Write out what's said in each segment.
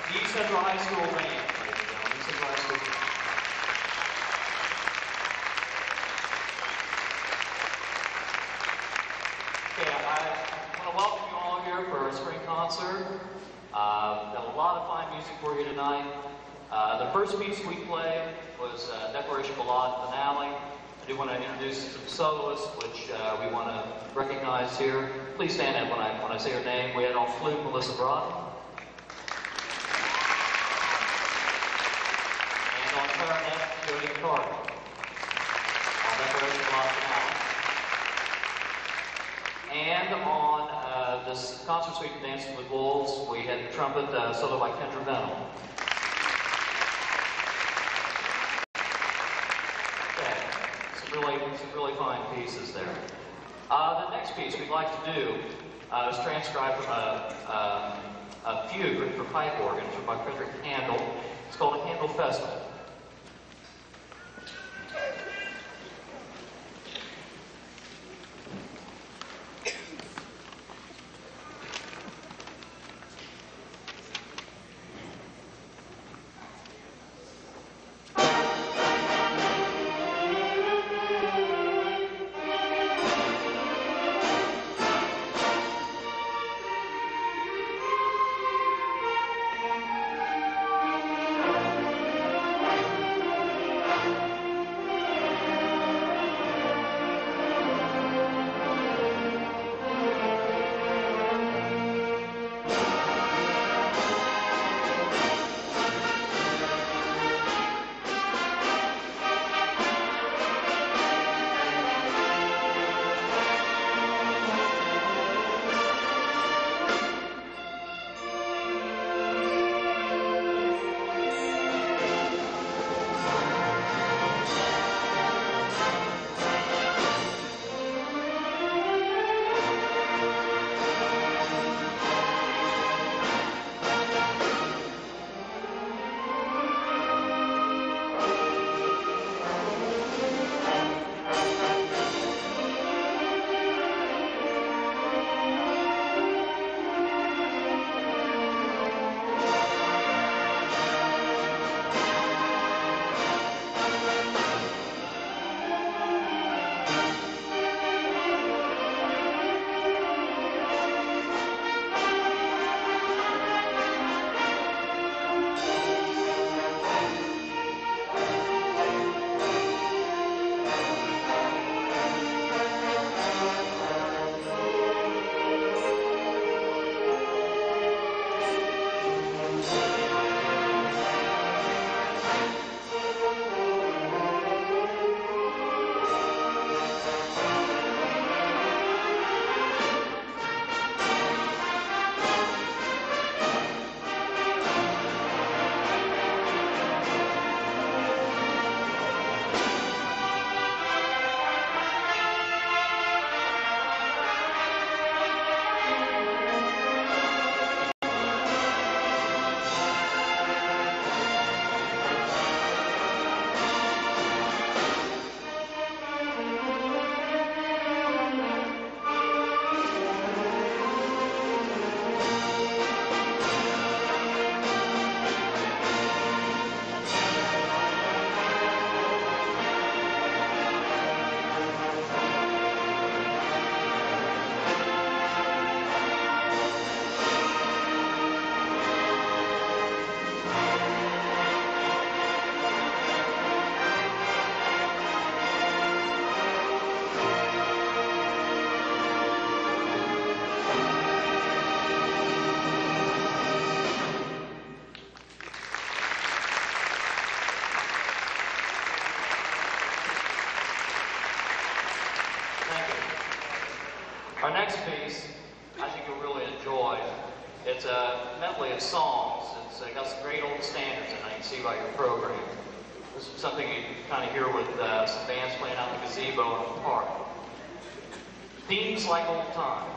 East Central High School band, ladies and gentlemen. East Central High School band. Okay, I want to welcome you all here for our spring concert. Got a lot of fine music for you tonight. The first piece we played was Declaration Ballade Finale. I do want to introduce some soloists, which we want to recognize here. Please stand up when I say your name. We had on flute Melissa Broad. And on clarinet, Jody Carter. On Declaration Ballade Finale. And on this concert suite of Dancing with Wolves, we had the trumpet solo by Kendra Venable. Some really fine pieces there. The next piece we'd like to do is transcribed from a fugue written for pipe organ by Frederick Handel. It's called A Handel Festival. Our next piece, I think you'll really enjoy. It's a medley of songs. It's got some great old standards, and I can see by your program. This is something you kind of hear with some bands playing out in the gazebo in the park. Themes like old times.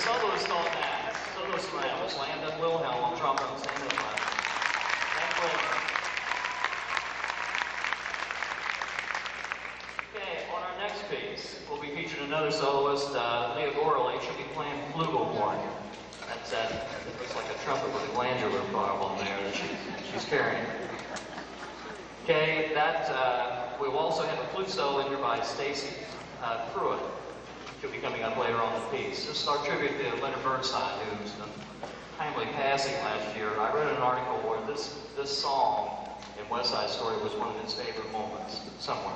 soloist on that. Solo slam. Just Landon Wilhelm on trombone, Samuel slam. Thank you. Okay, on our next piece, we'll be featuring another soloist, Leah Gorley. She'll be playing flugelhorn. That's it looks like a trumpet with a glandular barb on there that she's carrying. Okay, we will also have a flute solo in here by Stacy Pruitt. She'll be coming up later on the piece. This is our tribute to Leonard Bernstein, who's timely passing last year. I read an article where this song in West Side Story was one of his favorite moments somewhere.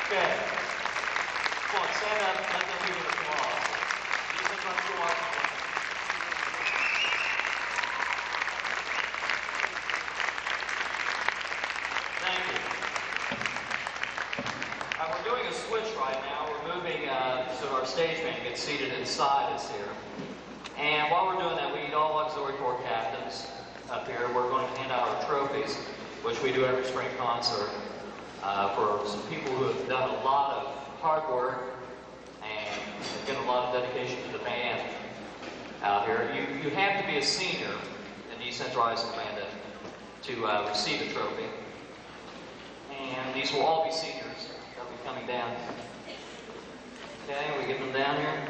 Stand up, let them hear the applause. These are from our stage band gets seated inside us here. And while we're doing that, we need all auxiliary corps captains up here. We're going to hand out our trophies, which we do every spring concert, for some people who have done a lot of hard work and given a lot of dedication to the band out here. You have to be a senior in Decentralized Command to receive a trophy. And these will all be seniors that will be coming down. Okay, we get them down here.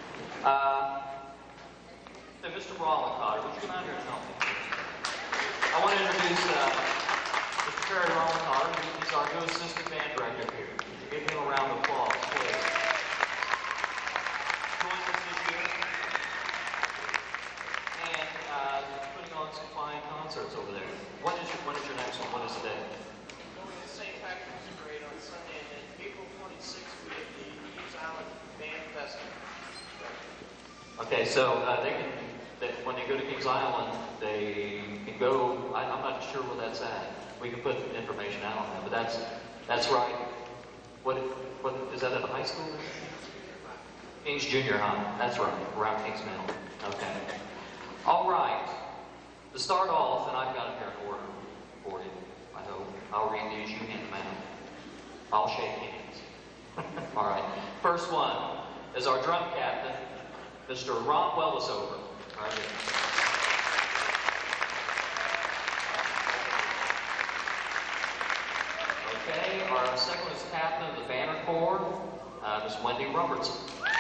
So Mr. Rollencotter, would you come out here and help me? I want to introduce Mr. Terry Rollencotter. He's our new assistant band director here. Give him a round of applause, please. Joins us this year. And putting on some fine concerts over there. When is your next one? What is the day? Going to St. Patrick's Parade on Sunday, and then April 26th we have the Kings Island Band Festival. Okay, so when they go to Kings Island, they can go. I'm not sure where that's at. We can put information out on that, but that's right. What is that at a high school? Kings Junior High. That's right, around Kings Middle. Okay. All right. To start off, and I've got it here in order for you. I hope I'll read these. You hand them out. I'll shake hands. All right. First one is our drum captain, Mr. Ron Wellesover. Right here. Okay, our second is captain of the Banner Corps, Ms. Wendy Robertson.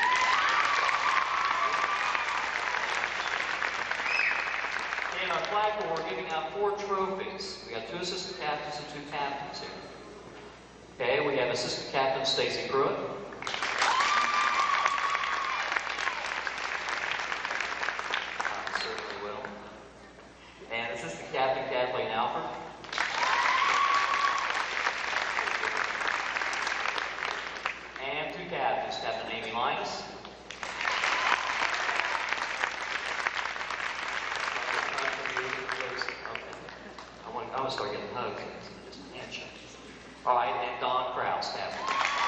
And our flag corps, we're giving out 4 trophies. We got 2 assistant captains and 2 captains here. Okay, we have assistant captain Stacy Pruitt. And assistant captain Kathleen Alford. And 2 captains, Captain Amy Linus. I want to start getting hugs. Just a handshake. All right, and Don Krause, captain.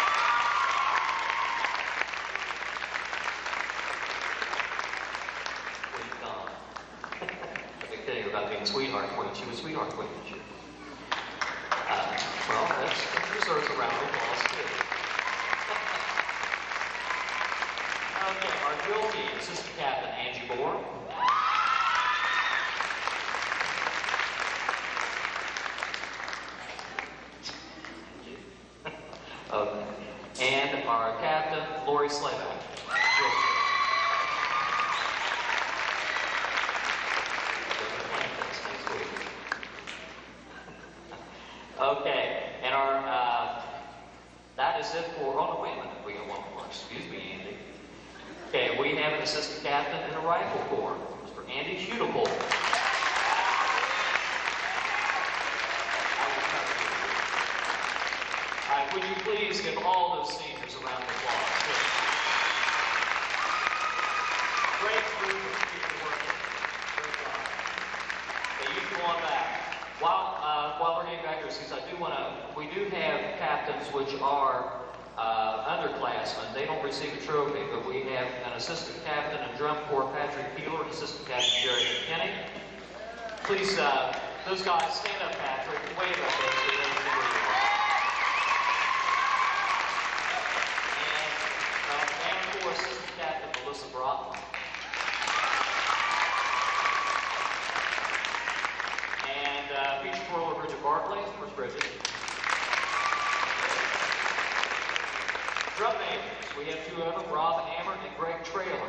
About being a sweetheart queen. She was sweetheart queen this year. Well, that deserves a round of applause too. Okay, our drill team, assistant captain Angie Bohr. Okay. And our captain, Lori Slayback. Okay, and that is it for, oh no, wait a minute, we got one more, excuse me, Andy. Okay, we have an assistant captain in the rifle corps, Mr. Andy Hudable. Would you please give all those seniors a round of applause, please. Great group of people working, great job. Okay, you can go on back. While we're getting back here, since we do have captains which are underclassmen. They don't receive a trophy, but we have an assistant captain in drum corps, Patrick Peeler, and assistant captain, Jerry McKinney. Please, those guys, stand up, Patrick, and wave at those. And for assistant captain, Melissa Broughton. Feature twirler Bridget Barkley. Where's Bridget? Drum majors. We have 2 of them, Rob Hammer and Greg Traylor.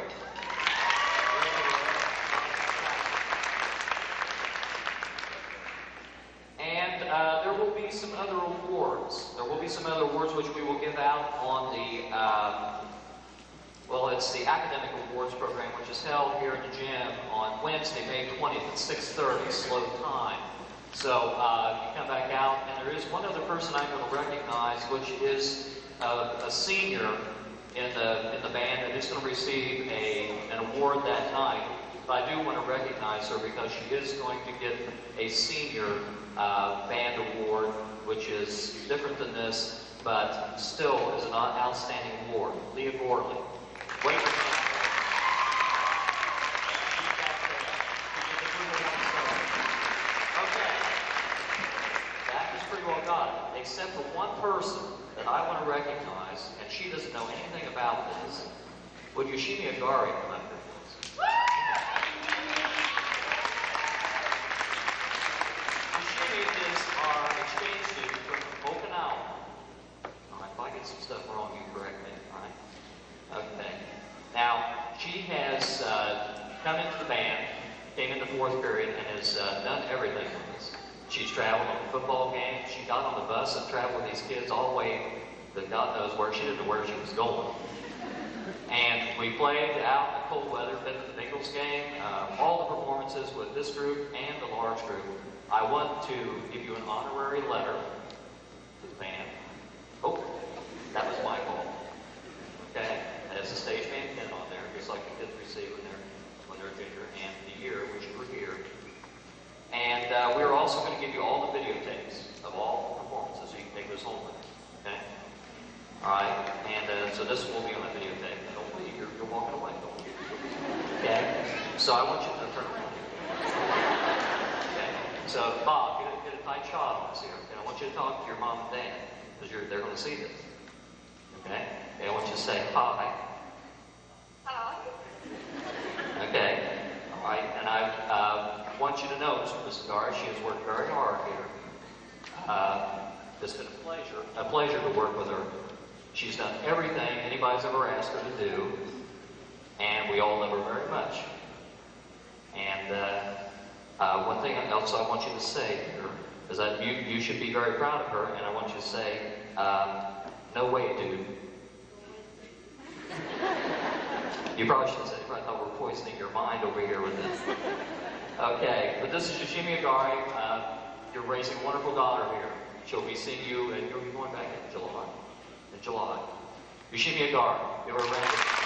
And there will be some other awards. There will be some other awards which we will give out on the, well, it's the Academic Awards program, which is held here in the gym on Wednesday, May 20th at 6:30, slow time. So you come back out, and there is one other person I'm going to recognize, which is a senior in the band that is going to receive an award that night. But I do want to recognize her because she is going to get a senior band award, which is different than this, but still is an outstanding award. Leah Gorley. Wait a minute. Keep that there. Keep the group of one started. Okay. That is pretty well got it, except for one person that I want to recognize, and she doesn't know anything about this. Would Yoshimi Agari come up here, please? Yoshimi is our exchange student from Okinawa. All right, if I get some stuff wrong, you correct me, all right? Okay. Now, she has come into the band, came into fourth period, and has done everything with us. She's traveled on football games. She got on the bus and traveled with these kids all the way to God knows where. She didn't know where she was going. And we played out in the cold weather, been to the Bengals game, all the performances with this group and the large group. I want to give you an honorary letter to the band. Oh, that was my fault. Okay, and it's a stage band pin on there, just like the kids receive when they're junior, and the year which you were here. And we're also going to give you all the videotapes of all the performances, so you can take this home with you. Okay? All right, and so this will be on a videotape. Don't leave, you're walking away. Don't leave. Okay? So I want you to turn around. Okay? So Bob, get a tight shot on us here. Okay? I want you to talk to your mom and dad, because they're going to see this. Okay? I want you to say hi. Hi. Okay? All right, and I want you to know, Ms. Agari, she has worked very hard here. It's been a pleasure to work with her. She's done everything anybody's ever asked her to do, and we all love her very much. And one thing else I want you to say here is that you should be very proud of her, and I want you to say, no way, dude. You probably should have said, I thought we're poisoning your mind over here with this. Okay, but this is Yoshimi Agari. You're raising a wonderful daughter here. She'll be seeing you, and you'll be going back in July. Yoshimi Agari, give her a round of applause.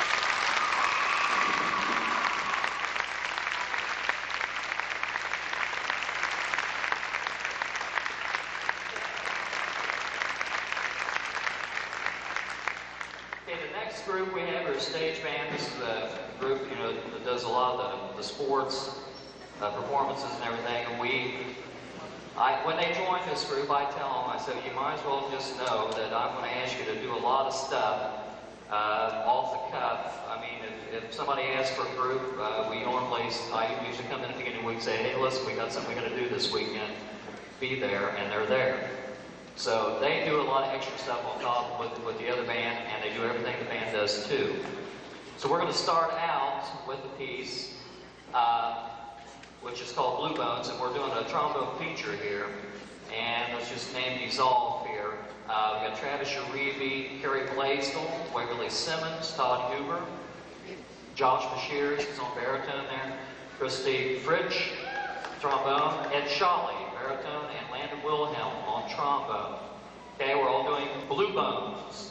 Okay, the next group we have is Stage Band. This is a group, that does a lot of the sports performances and everything. And when they join this group, I tell them, I said, you might as well just know that I'm going to ask you to do a lot of stuff off the cuff. I mean, if somebody asks for a group, I usually come in at the beginning of the week and say, hey, listen, we got something we're going to do this weekend. Be there, and they're there. So they do a lot of extra stuff on top with the other band, and they do everything the band does too. So we're going to start out with a piece which is called Blue Bones, and we're doing a trombone feature here. And let's just name these off here. We got Travis Uribe, Kerry Blaisdell, Waverly Simmons, Todd Huber, Josh Bashir, she's on baritone there, Christy Fritsch, trombone, Ed Shawley, baritone, and Landon Wilhelm on trombone. Okay, we're all doing Blue Bones.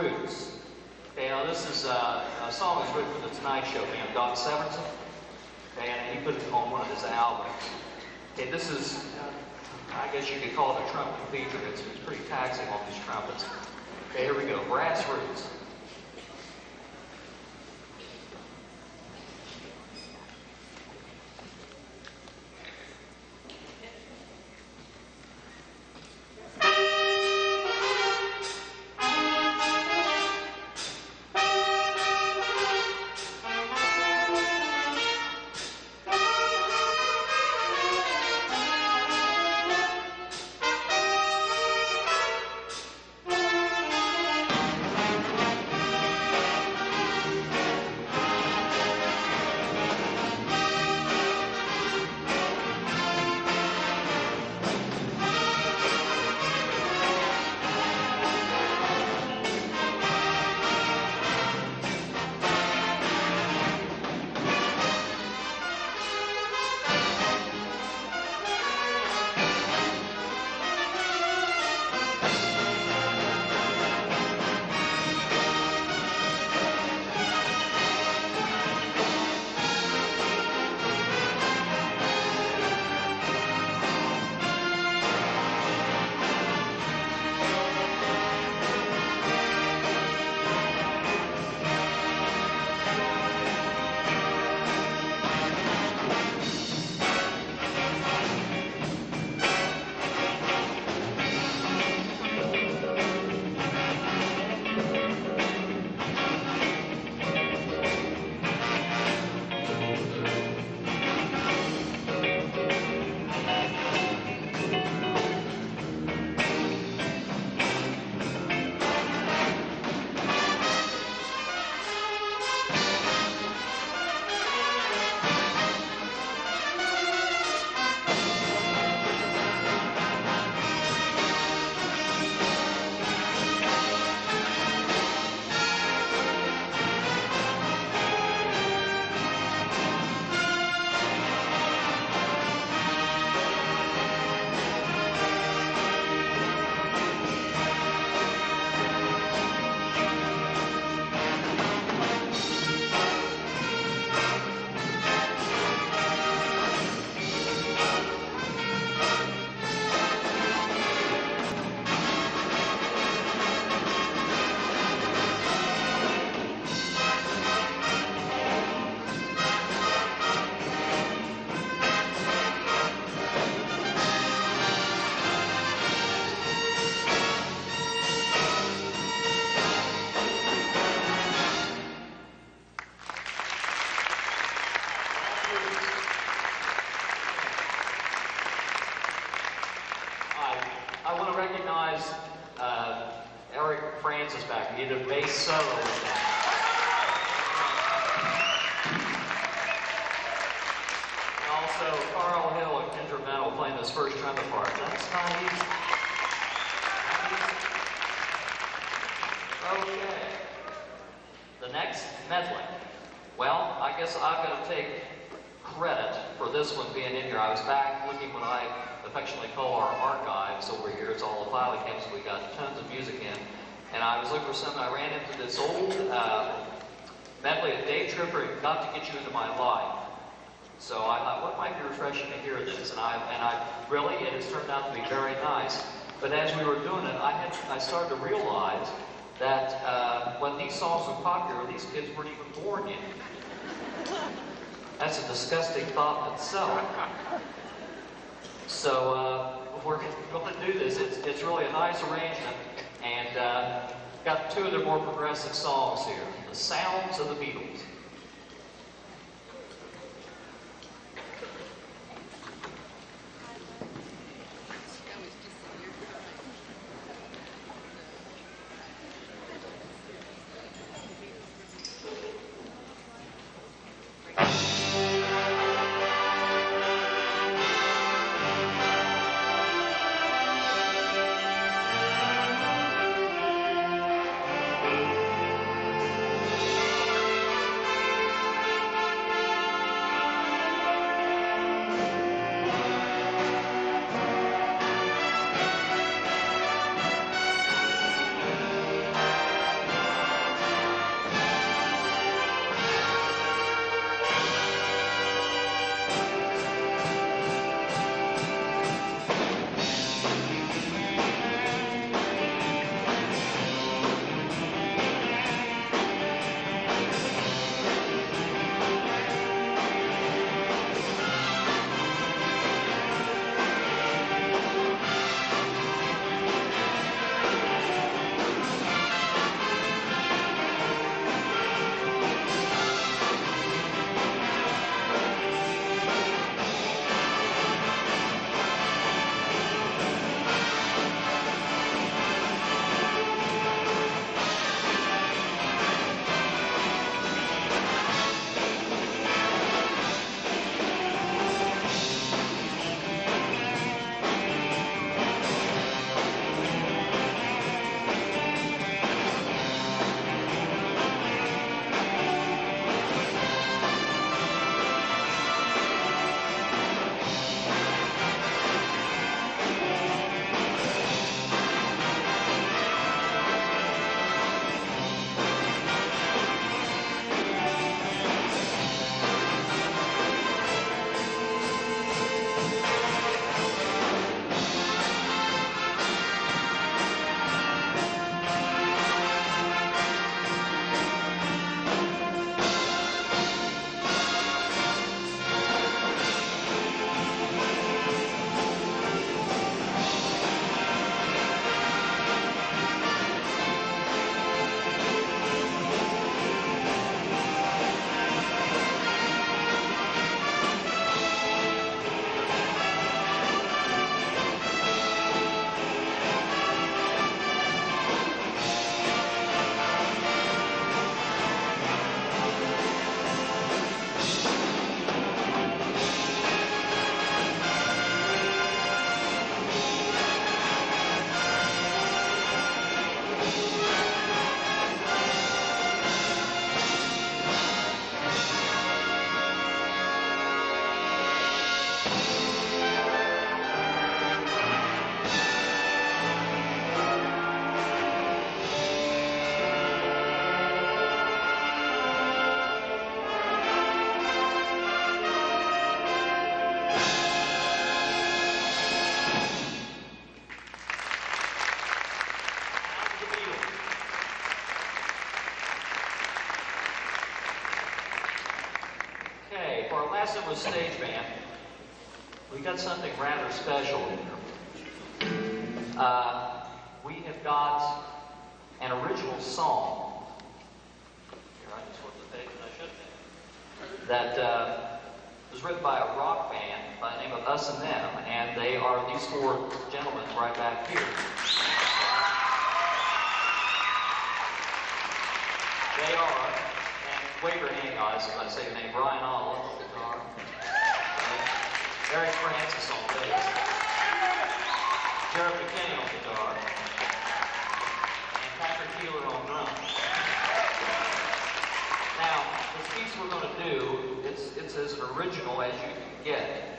Roots. Okay, now this is a song that's written for the Tonight Show man, Don Severinsen. Okay, and he put it on one of his albums. Okay, this is, I guess you could call it a trumpet feature. It's pretty taxing on these trumpets. Okay, here we go, Brass Roots. I want to recognize Eric Francis back. He did a bass solo with that. And also Carl Hill at Kendra Metal playing this first trumpet part. That's nice. Okay. The next medley. Well, I guess I've got to take credit for this one being in here. I was back looking what I affectionately call our archives over here. It's all the filing cabinets. We got tons of music in. And I was looking for something. I ran into this old medley of Dave Tripper, Got to Get You Into My Life. So I thought, what might be refreshing to hear this? And I really, it has turned out to be very nice. But as we were doing it, I started to realize that when these songs were popular, these kids weren't even born yet. That's a disgusting thought in itself. So we're going to do this. It's really a nice arrangement, and got two of their more progressive songs here. The Sounds of the Beatles. passing with stage band, we got something rather special here. We have got an original song. Here, I just flipped the page and I shouldn't. That was written by a rock band by the name of Us and Them, and they are these four gentlemen right back here. They are, and wave your hand, guys, if I say your name, Brian Olive on guitar, Eric Francis on bass, Jared McKinney on guitar, and Patrick Keeler on drums. Now, this piece we're going to do, it's as original as you can get.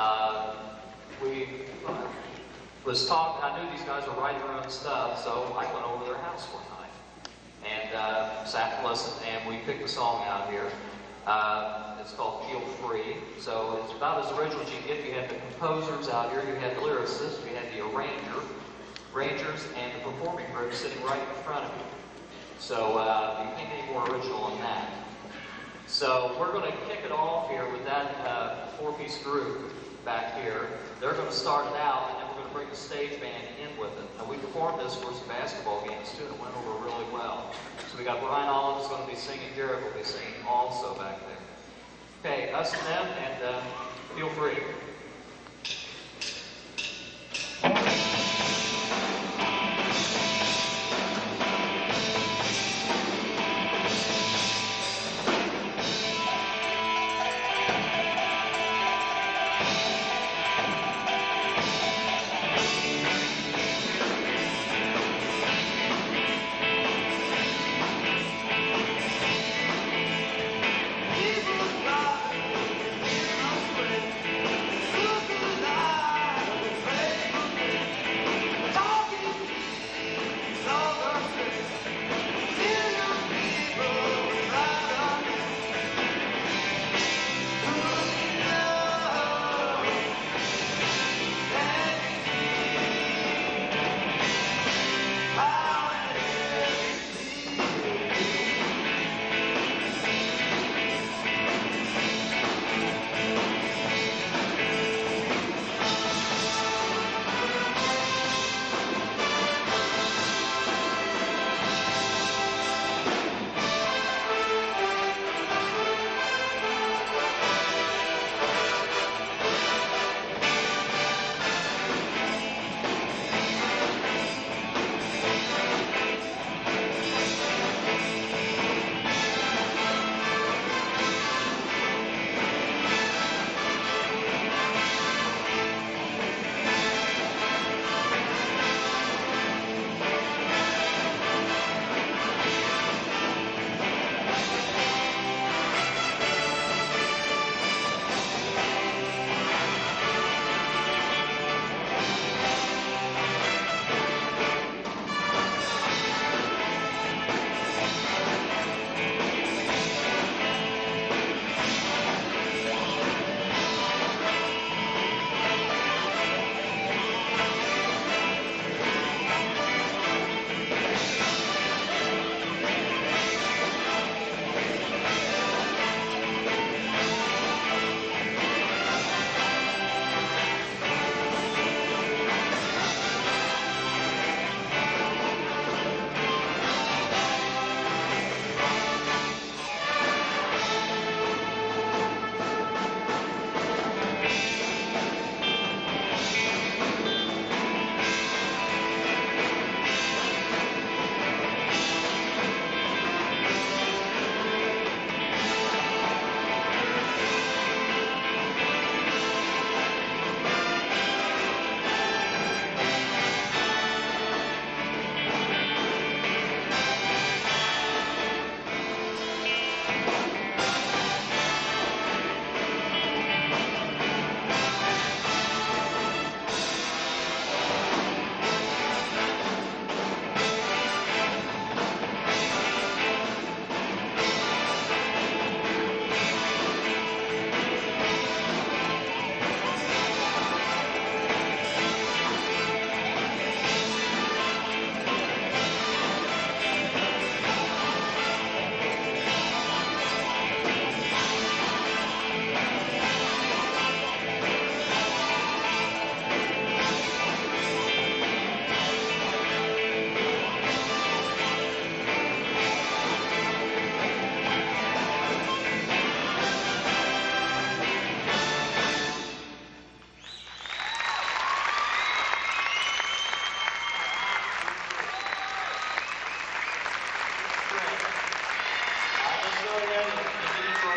I knew these guys were writing their own stuff, so I went over to their house one night and sat and listened, and we picked a song out here. It's called Feel Free. So it's about as original as you can get. You had the composers out here, you had the lyricists, you had the arrangers, and the performing group sitting right in front of you. So you can't get any more original than that. So we're going to kick it off here with that four-piece group back here. They're going to start it out, and then we're going to bring the stage band in with it. Now, we performed this for some basketball games, too, and it went over really well. So we got Brian Olive is going to be singing, Jared will be singing also back there. Okay, Us and Them, and Feel Free. People got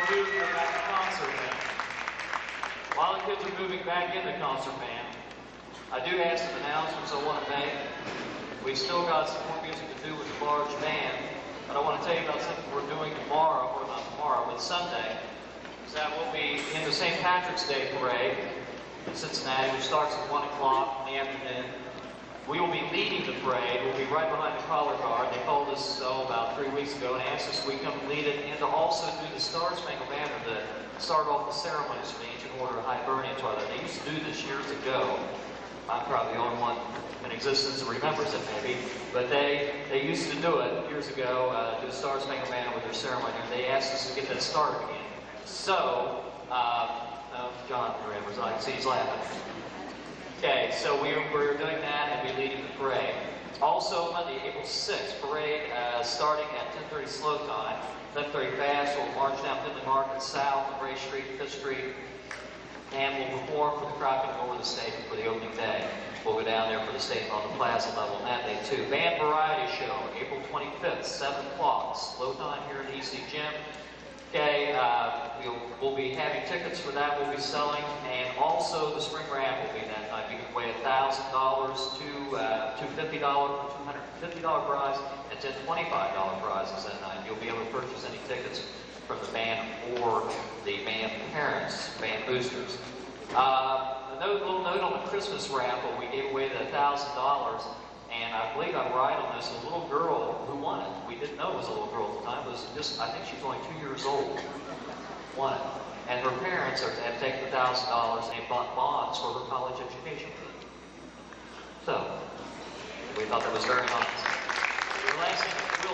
do go back to concert band. While the kids are moving back into concert band, I do have some announcements I want to make. We've still got some more music to do with the large band, but I want to tell you about something we're doing tomorrow, or not tomorrow, but Sunday. Is that we'll be in the St. Patrick's Day Parade in Cincinnati, which starts at 1 o'clock in the afternoon. We will be leading the parade. We'll be right behind the color guard. They called us about 3 weeks ago and asked us if we come lead it and to also do the Star Spangled Banner to start off the ceremonies for the Ancient Order of Hibernian Toilet. They used to do this years ago. I'm probably the only one in existence that remembers it, maybe. But they used to do it years ago, do the Star Spangled Banner with their ceremony, and they asked us to get that started again. So, John remembers, I can see he's laughing. Okay, so we're doing that and we're leading the parade. Also, Monday, April 6th, parade starting at 10:30 slow time. 10:30 fast, we'll march down Finley Market South, Ray Street, 5th Street, and we'll perform for the crowd coming over the stage for the opening day. We'll go down there for the stage on the plaza level on that day too. Band Variety Show, April 25th, 7 o'clock, slow time here at EC Gym. Okay, we'll be having tickets for that. We'll be selling, and also the spring ramp will be that night. You can weigh $1,000 to $50, $250 prize, and then $25 prizes that night. You'll be able to purchase any tickets from the band or the band parents, band boosters. A little note on the Christmas raffle, we gave away the $1,000, and I believe I'm right on this. A little girl who won it, we didn't know it was a little girl at the time, was just, I think she was only 2 years old, won it. And her parents had taken the $1,000 and bought bonds for her college education. So, we thought that was very nice. Relaxing,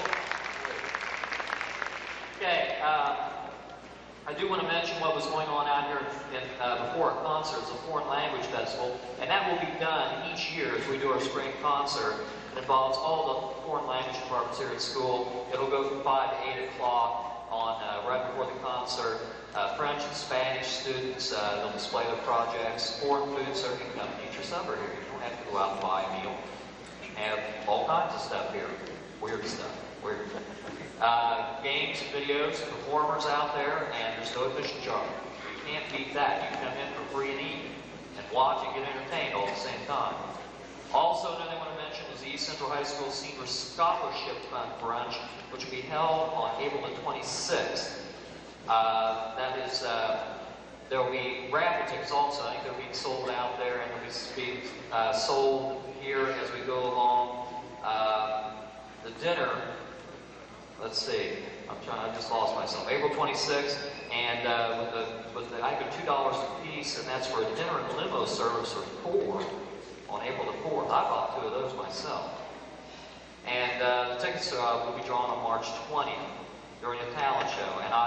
okay, I do want to mention what was going on out here before our concert. It's a foreign language festival, and that will be done each year as we do our spring concert. It involves all the foreign language departments here at school. It'll go from 5 to 8 o'clock on right before the concert. French and Spanish students, they'll display their projects. Foreign food serving, come eat your supper here. You don't have to go out and buy a meal. You have all kinds of stuff here. Weird stuff. Weird. Games, videos, performers out there, and there's no admission charge. You can't beat that. You can come in for free and eat, and watch and get entertained all at the same time. Also, another thing I want to mention is the East Central High School Senior Scholarship Fund Brunch, which will be held on April the 26th. That is, there will be raffle tickets also. I think they're being sold out there, and they'll be being sold here as we go along. The dinner, let's see, I just lost myself. April 26th, and with the I think $2 a piece, and that's for a dinner and limo service for 4 on April the 4th. I bought 2 of those myself. And the tickets will be drawn on March 20th during a talent show. And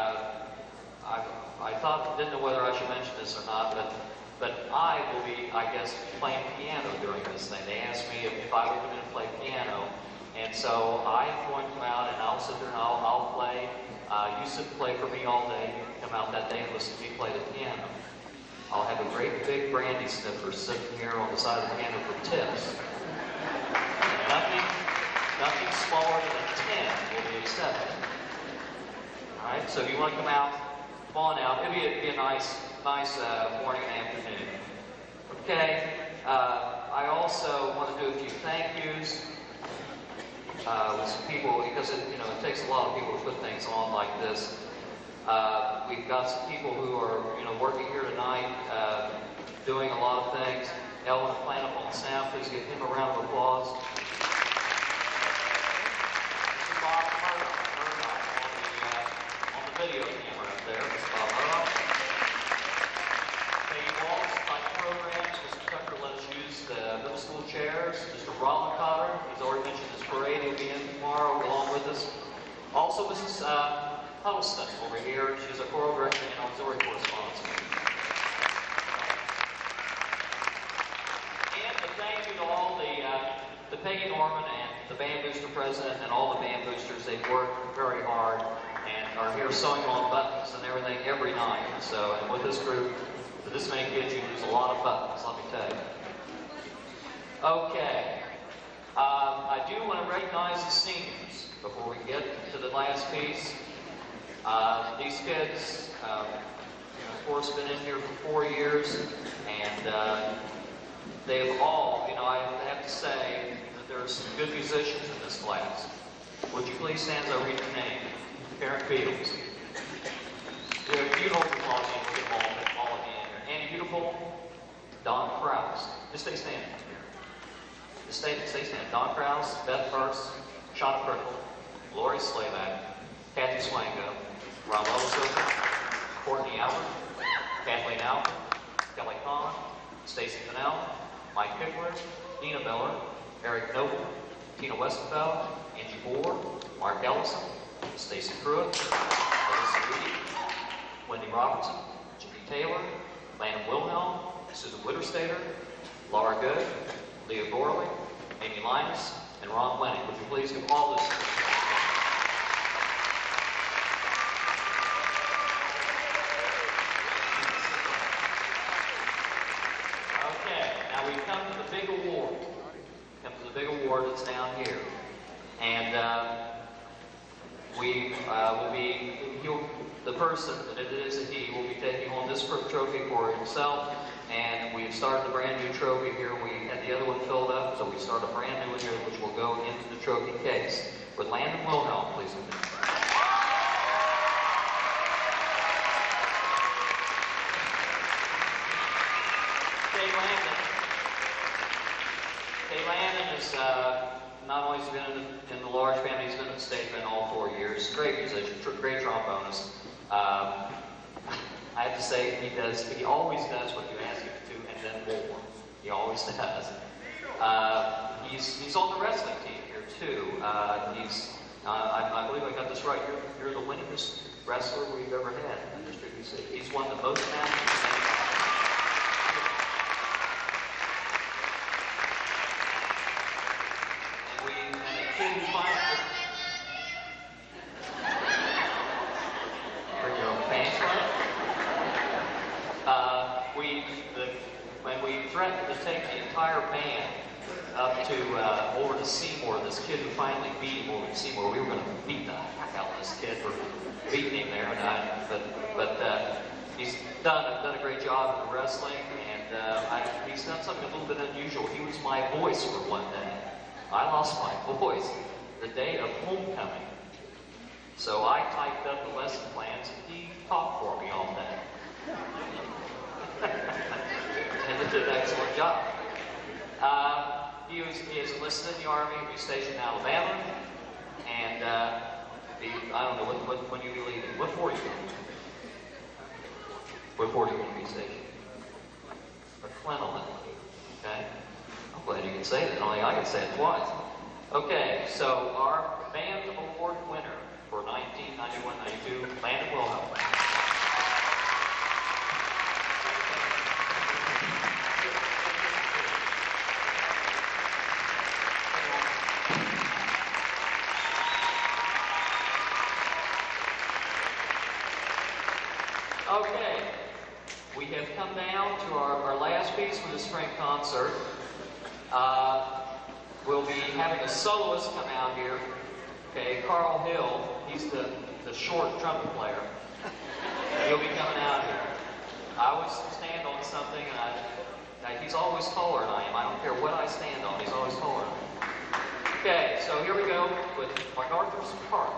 I thought, didn't know whether I should mention this or not, but I will be, I guess, playing piano during this thing. They asked me if I would come in and play piano. And so I am going to come out and I'll sit there and I'll play. You sit and play for me all day. You can come out that day and listen to me play the piano. I'll have a great big brandy sniffer sitting here on the side of the piano for tips. Nothing smaller than a 10 will be accepted. All right, so if you want to come out, come on out. It'll be a nice morning and afternoon. Okay, I also want to do a few thank yous. With some people, because it takes a lot of people to put things on like this. We've got some people who are working here tonight, doing a lot of things. Elvin Planup on sound, please give him a round of applause. Bob Murdoch on the video camera up there. Bob Murdoch. Peggy Walsh, like programs. Mr. Tucker let us use the middle school chairs. Mr. Ron Cotter, he's already mentioned his parade. He'll be in tomorrow along with us. Also, Mrs. Huddleston over here. She's a choral director and auxiliary correspondent. And a thank you to all the Peggy Norman and the band booster president and all the band boosters. They've worked very hard and are here sewing on buttons and everything every night. So, and with this group, with this many kids, you use a lot of buttons, let me tell you. Okay. I do want to recognize the seniors before we get to the last piece. These kids, of course, been in here for 4 years, and they've all, I have to say that there's some good musicians in this class. Would you please stand as I read your name? Karen Fields. You hold the applause, we'll get all of you in here. Annie Beautiful, Don Krause. Just stay standing. Just stay standing. Don Krause, Beth First, Shauna Prickle, Lori Slayback, Kathy Swango, Ron Silver, Courtney Allen, Kathleen Allen, Kelly Kahn, Stacy Fennell, Mike Pickler, Dina Miller, Eric Noble, Tina Westenfeld, Angie Moore, Mark Ellison, Stacy Pruitt, Alyssa Reed, Wendy Robertson, Jimmy Taylor, Landon Wilhelm, Susan Witterstater, Laura Good, Leah Gorley, Amy Linus, and Ron Wenning. Would you please give all this? Okay, now we come to the big award. Come to the big award that's down here. And the person, and it is a he, will be taking home this trophy for himself. And we've started a brand new trophy here. We had the other one filled up, so we start a brand new one here, which will go into the trophy case. Would Landon Wilhelm please come in? Kay Landon is not only has been in the large family, he's been in the state band all 4 years. Great musician, great trombonist. I have to say, he always does what you ask him to, and then more. He always does. He's on the wrestling team here too. I believe I got this right. You're the winningest wrestler we've ever had in District UC. He's won the most matches. When we threatened to take the entire band up to over to Seymour, this kid who finally beat him over to Seymour, we were going to beat the heck out of this kid for beating him there. But he's done a great job in the wrestling, and he's done something a little bit unusual. He was my voice for one day. I lost my voice the day of homecoming. So I typed up the lesson plans, and he talked for me all day. And he did an excellent job. He is enlisted in the Army. He'll be stationed in Alabama. And I don't know, when you'll be leaving. What fort are you going? What fort are you going to be stationed? McClellan. Okay? I'm glad you can say that. Only I can say it twice. Okay, so our band award winner for 1991-92, Landon Wilhelm. Okay, we have come down to our last piece for the spring concert. We'll be having a soloist come out here. Okay, Carl Hill, he's the short trumpet player. He'll be coming out here. I always stand on something, and he's always taller than I am. I don't care what I stand on, he's always taller than me. Okay, so here we go with MacArthur's Park.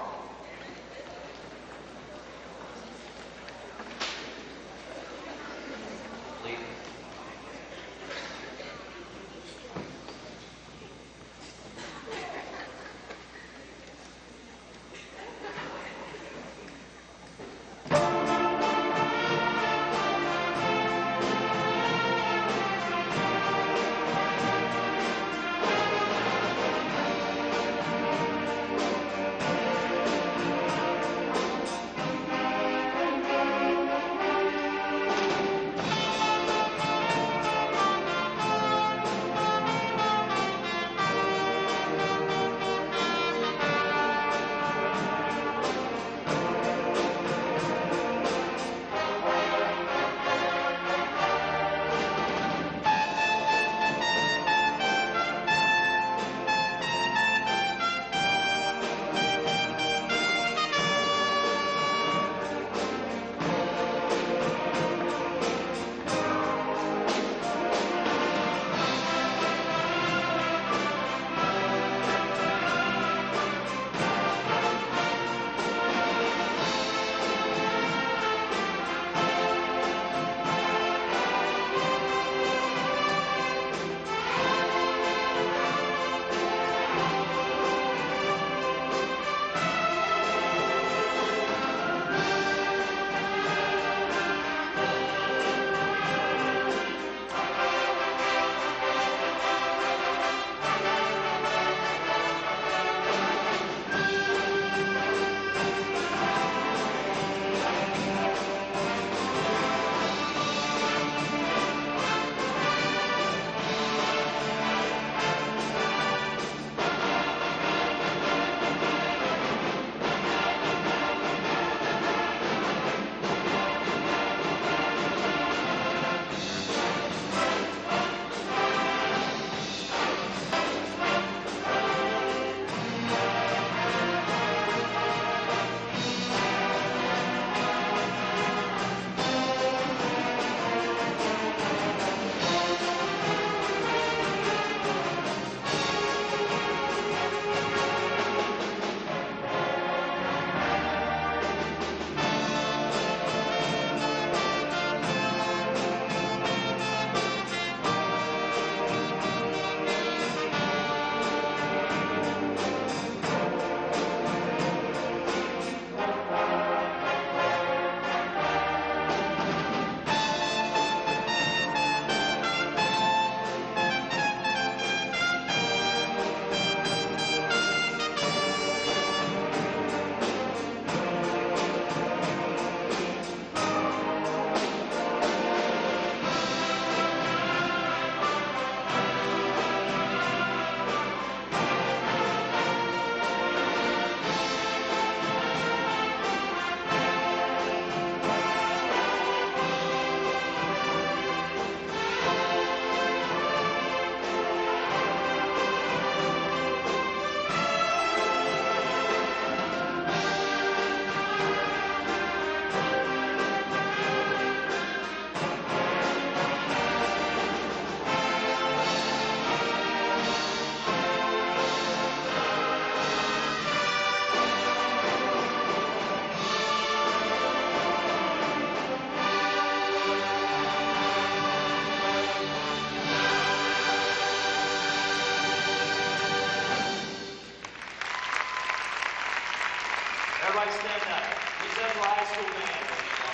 Everybody stand up. East Central High School band.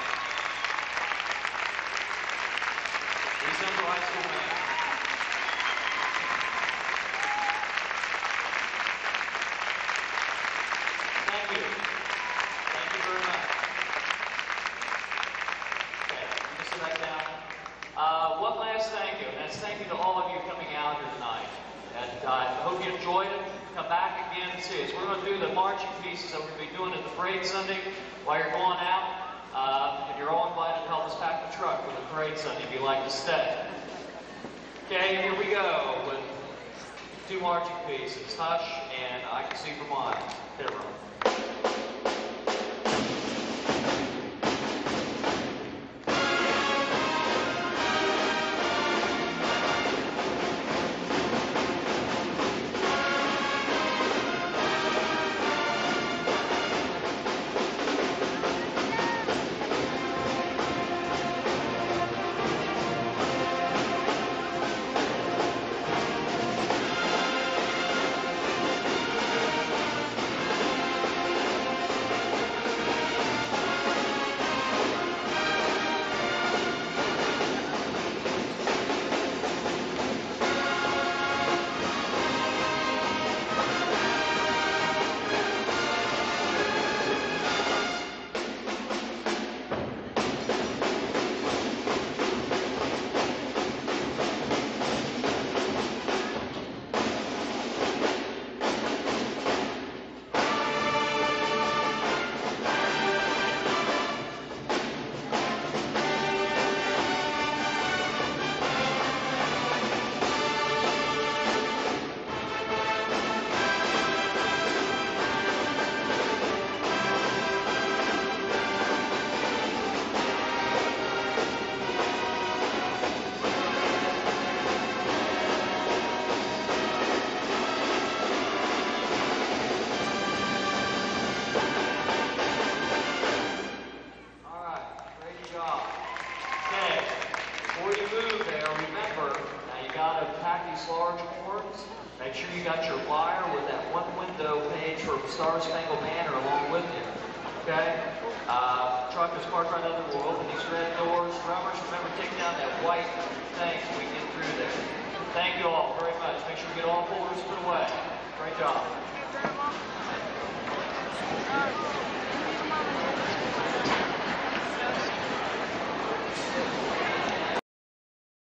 East Central High School band. Thank you. Thank you very much. Okay, you can sit back down. One last thank you, and that's thank you to all of you coming out here tonight. And I hope you enjoyed it. Come back again and see us. We're going to do the marching pieces that we're going to be doing at the parade Sunday while you're going out. And you're all invited to help us pack the truck for the parade Sunday if you'd like to stay. Okay, here we go with two marching pieces, Hush and I Can See for Miles. Hit it, Ron. Large horns. Make sure you got your flyer with that one window page for Star Spangled Banner along with you. Okay? Truck is parked right under. We'll open these red doors. Drummers, remember, take down that white thing so we can get through there. Thank you all very much. Make sure you get all folders put away. Great job.